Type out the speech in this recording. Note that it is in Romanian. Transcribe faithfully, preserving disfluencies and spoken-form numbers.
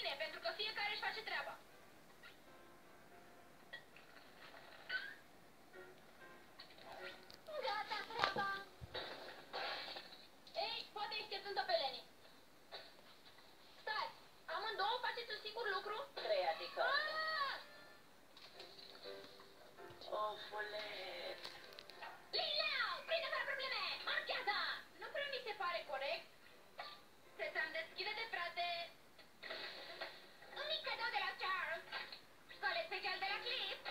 bine, pentru că fiecare își face treaba. Gata, treaba! Ei, poate exceptând-o pe Leni. Stai, amândouă faceți un singur lucru? Trei, adică. Ah! Ofulet! Lileau, prinde fără probleme, marchează! Nu prea mi se pare corect. Să-ți-am deschide de frate. Un mic cadou de la Charles. Colet special de la Cliff.